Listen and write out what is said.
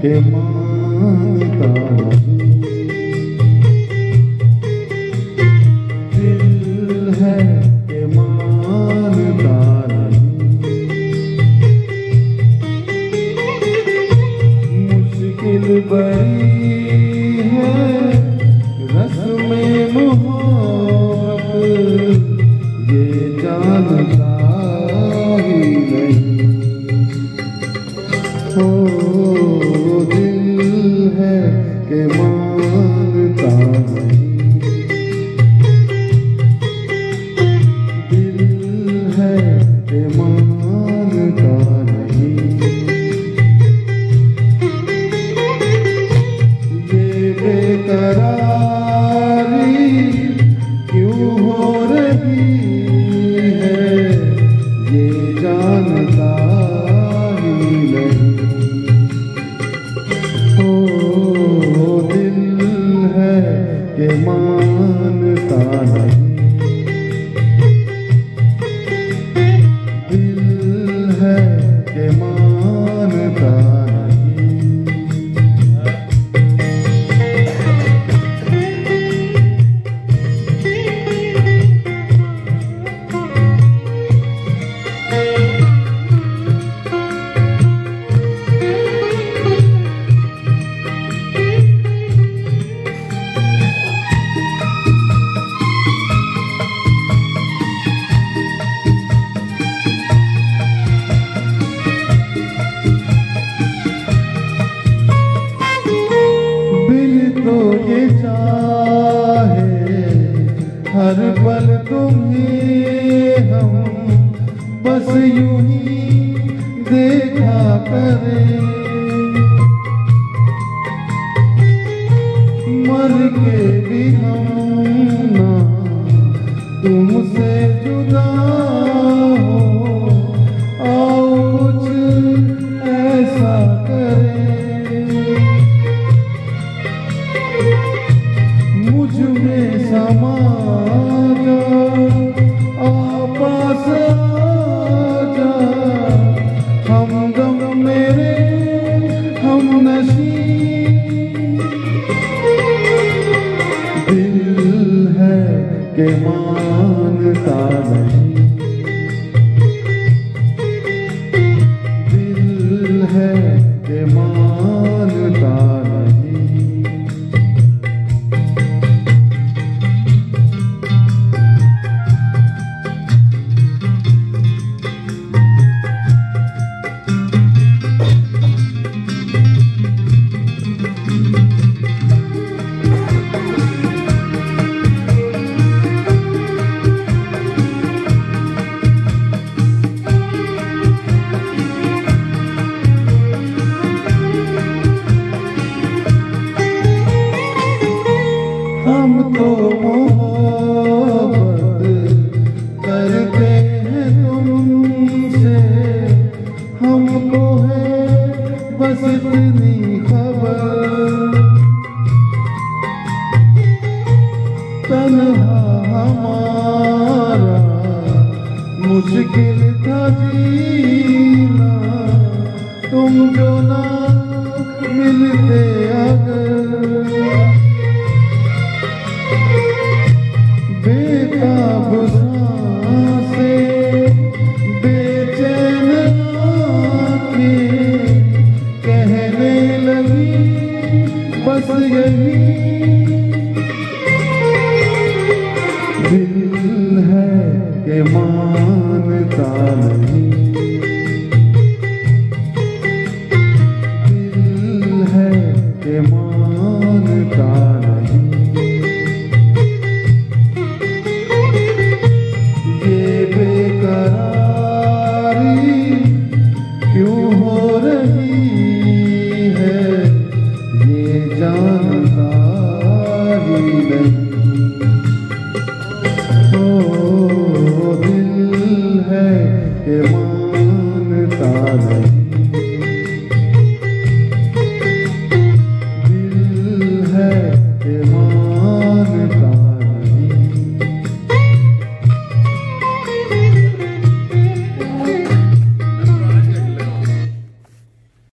के मानता नहीं, दिल है के मानता नहीं, मुश्किल बड़ी है रस्म मोहब्बत, ये जानता ही नहीं। ओ दिल है के मानता नहीं, दिल है के मानता नहीं, ये बेकरारी क्यों हो रही है, ये जानता ही नहीं। ओ दिल है के मानता नहीं, दिल है के मानता नहीं। तो ये चाहे हर पल तुम्हें हम बस यूं ही देखा करें, मर के भी हम ना तुमसे जुदा हो, आओ कुछ ऐसा करें, मुझ में समा जा, पास आजा, हमदम मेरे हम नशी, दिल है के मानता नहीं, दिल है के मानता नहीं। हम तो मोहब्बत करते हैं तुमसे, हमको है बस इतनी खबर, तन्हा हमारा मुश्किल था जीना, तुम जो ना मिलते अगर, बेताब सांसें बेचैन आँखें कहने लगी बस यही, दिल है के मानता नहीं,